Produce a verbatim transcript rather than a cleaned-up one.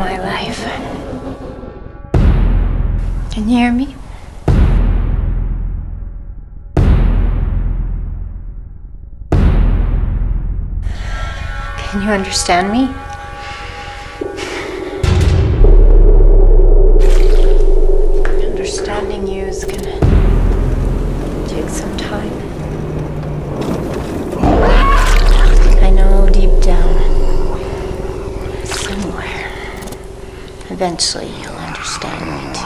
my life. Can you hear me? Can you understand me? Understanding you is gonna take some time. I know deep down, somewhere, eventually you'll understand me too.